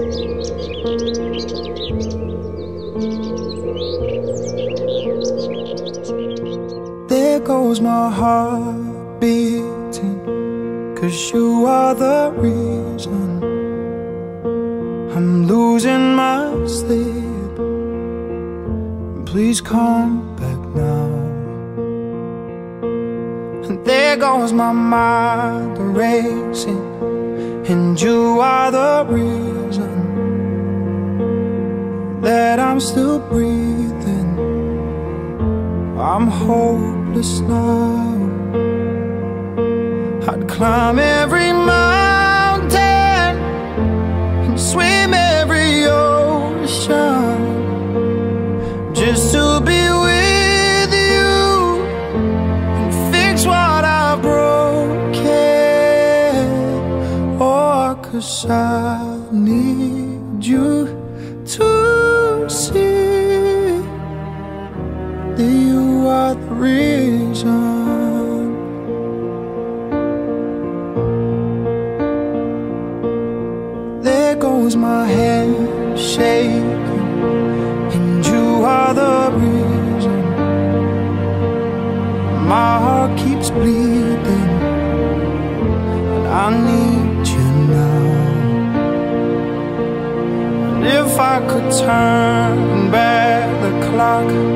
There goes my heart beating, 'cause you are the reason I'm losing my sleep. Please come back now. And there goes my mind racing, and you are the reason that I'm still breathing. I'm hopeless now. I'd climb every mountain and swim every ocean just to be with you and fix what I've broken. Oh, 'cause I need you to see that you are the reason. There goes my hand shaking, and you are the reason. My heart keeps bleeding, and I need you now. And if I could turn back the clock,